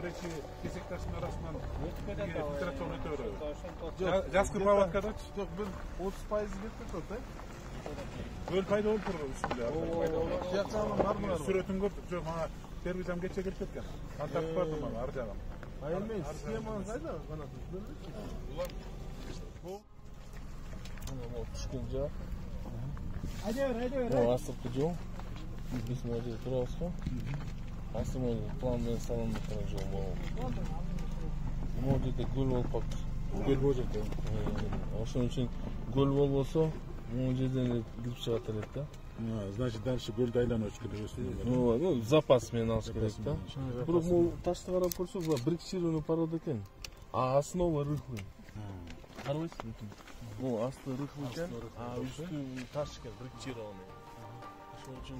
эки кесекташтын арасынан фильтрацион өтө береби. Жазкы палаткадачы? Жок, бир 30% кетет да. Бөл пайда болуп турган үстүндө. Жакшаны бар мына. Сүрөтүн көрүп, жок, мага тервизам кече келип кеткен. Кантартып бардым мага ар жагын. Эми схеманы кайда канат Улам. Ana tushgan joy. Haydi. Bu asrki yo'l. Biz bu yerda turamiz-ku. Asli plan bilan salonga yo'l bor. Bu yerda gol bo'lib qoldi. Gol bo'ladi. O'shaning uchun gol bo'lsa, bu yerdan girib chiqatiladi-da. Значит, дальше гольды айланып керек. Ну, запас мен алыш керек-да. Бирок бул ташты карап көрсөк, була брикчированный порода экен. А основа рыхлый. Карабайсызбы? Bu aslı rıhlıken, üstü taşken, brikçirovanный. Şunun için...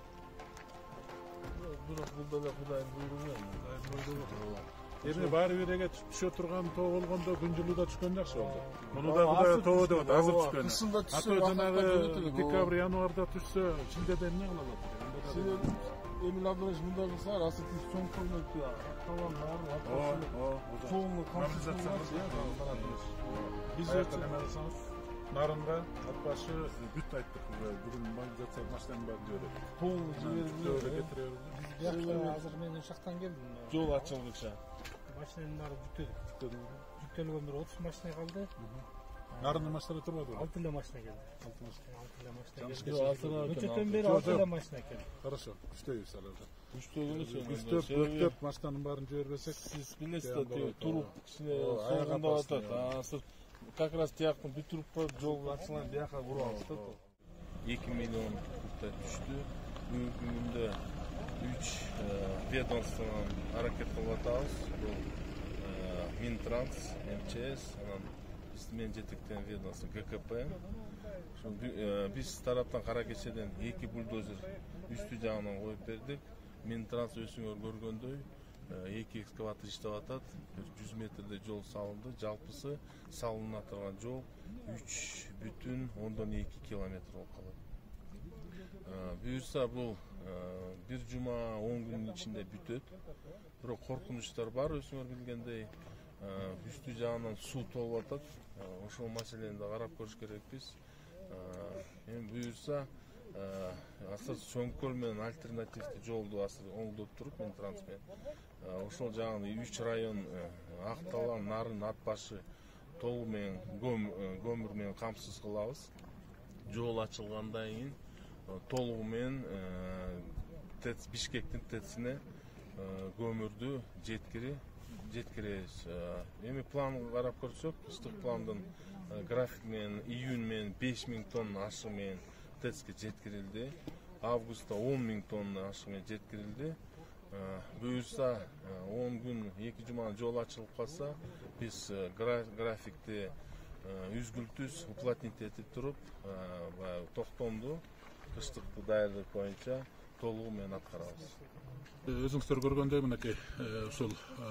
Bırak burada da Kuday'ın buyruğu. Endi bari bir yere düşe turgan too болгондо күнжүлүү да түшкөн жакшы болду. Муну да Кудай тоо деп атат, азыр түшкөн. Кышында түшсө, ата жанагы декабрь, январда түшсө, шилдеде эмне кылат? Emil Abdurrahim munda kılsa, asıklı son kurmak ya. Tamam, var. Çoğunluğu kamsızlanmaz ya. Biz ayaklanamazsanız, narınga, atbaşı, büt ayttık. Bugün mobilizatsiya başlandı diyor. Çoğunluğu öyle getiriyoruz. Hazır men uşaktan geldim. Yol açıldıkça. Maşinanın bari bütüldü. Bütülgön bir 30 maşina kaldı. Narının maçları turmadı. 6 ile maşina geldi. 6 maşina geldi. Yok, Bütçeden beri 6 ile maşina geldi. Хорошо. Üçteyiz alırdı. Üçteyiz. 3-4 maçtanın barın жібербесек. Siz bilesizler turup kişine soğunda atat. Как раз тияқтың бүтіріп қойып жол açılan бияқа ұрып алды. 2 milyon kutla düştü. Бүгінгі күнде 3 ведомстводан hareket kılvatağız. Bu Mintrans, МЧС, мен жетектен ведомство ГКП. Biz тараптан кара кечеден 2 бульдозер үстү жагынан коюп бердик. Минтранс өсүңөр көргөндөй 2 экскаватор иштеп атат. 100 метрде жол салынды. Жалпысы салына турган жол 3,2 километр болуп калат. Буюрса бул бир жума 10 күнүн ичинде бүтөт. Бирок коркунучтар бар, өзүңөр билгендей. Üstü jagынан суу толуп атат. Ошол маселени да карап көрүш керекпиз. Эми буюрса азыр Сөңкөл менен альтернативдүү жолду азыр оңдоп туруп мен трансмен. Ошол жагын 3 район Акталан, Нарын, Атбашы толугу менен көмүр менен камсыз кылабыз. Жол ачылгандан кийин толугу менен Бишкектин ТЭЦине көмүрдү жеткиребиз. Эми план карап көрсөк, ыстык пландын график менен июнь менен 5000 тонна ашык менен ТЭЦке жеткирилди. Августта 10.000 тонна ашык менен жеткирилди. Буюрса 10 күн 2 жуманын жол ачылып калса, биз графикти үзгүлтүз уплотнить этип туруп, токтомду кыштыкты даярдык боюнча толугу менен аткарабыз. Өзүңүздөр көргөндөй мынакей ушул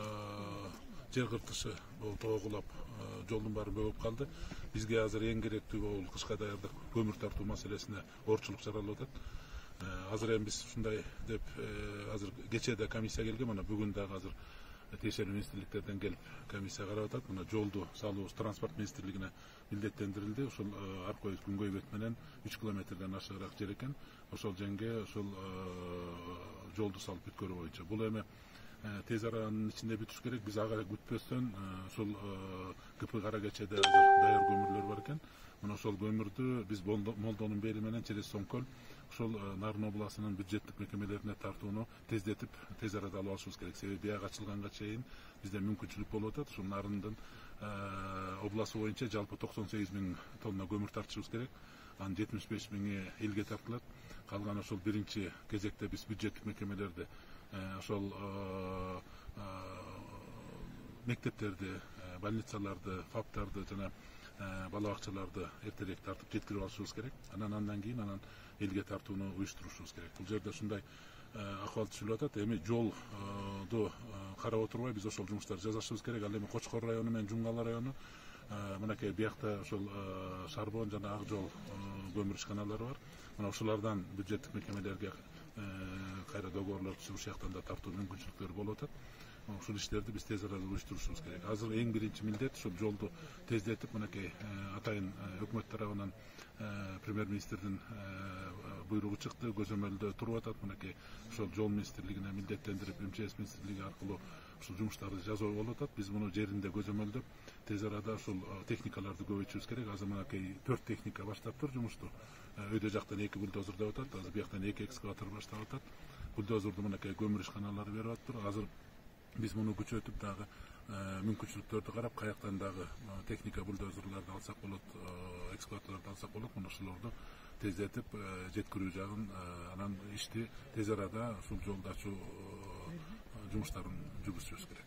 жер кыртышы бул тоогулап жолдун баары бөгөп калды. Бизге азыр эң керектүү бул кышка даярдык көмүр тартуу маселесине орчулук жаралып атат. Азыр эми биз ушундай деп азыр кечеде комиссия келген, мына бүгүн дагы азыр тиешелүү министрликтерден келип комиссия карап атат. Мына жолду салуубуз транспорт министрлигине милдеттендирилди. Ошол Аркой Күнгөйбөт менен 3 километрден ашыгыраак жер экен. Ошол жерге ошол жолду салып бүткөрүү боюнча. Бул эми тез аранын ичинде бүтүш керек. Биз ага күтпөстөн ошол КП Кара Кечеде даяр көмүрлөр бар экен. Мына ошол көмүрдү биз Молдонун бери менен через Сөңкөл ошол Нарын областынын бюджеттик мекемелерине тартууну тездетип, тез арада алып алышыбыз керек. Себеби бияга ачылганга чейин бизде мүмкүнчүлүк болуп атат. Ушул Нарындын обласы боюнча жалпы 98.000 тонна көмүр тартышыбыз керек. Анын 75.000 элге тартылат. Калган ошол биринчи кезекте биз бюджеттик мекемелерди ошол мектептерди, больницаларды, ФАПтарды жана бала бакчаларды эртерээк тартып жеткирип алышыбыз керек. Андан кийин элге тартууну уюштурушубуз керек. Бул жерде ушундай акыбал түзүлүп атат. Эми жолду карап отурбай биз ошол жумуштарды жасашыбыз керек. Ал эми Кочкор району менен Жуңгала району мынакей биякта ошол Шарбон жана Ак жол көмүр ишканалары бар. Мына ошолордан бюджеттик мекемелерге кайра договорлор түзүп ушул жактан да тартуу мүмкүнчүлүктөр болуп атат. ушул иштерди биз тез арада уюштурушубуз керек. Азыр эң биринчи милдет ушул жолду тездетип, мынакей атайын өкмөт тарабынан премьер-министрдин буйругу чыкты, көзөмөлдө туруп атат. Мынакей ошол жол министрлигине милдеттендирип, МЧС министрлиги аркылуу ушул жумуштарды жасоо болуп атат. Биз муну жеринде көзөмөлдөп, тез арада ушул техникаларды көбөйтүшүбүз керек. Азыр мынакей 4 техника баштаптыр жумушту. Өйдө жактан 2 бульдозер деп атат, азыр бияктан 2 экскаватор баштап атат. Бульдозерду мынакей көмүр ишканалары берип атыптыр. Азыр биз муну күчөтүп дагы мүмкүнчүлүктөрдү карап, каяктан дагы техника бульдозерларды алсак болот, экскаваторлорду алсак болот, мына ушулорду тездетип жеткирүү жагын, анан ишти тез арада ушул жолду ачуу жумуштарын жүргүзүшүбүз керек.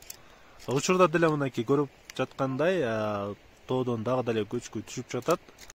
Учурда деле мынакей көрүп жаткандай тоодон дагы деле көчкү түшүп жатат.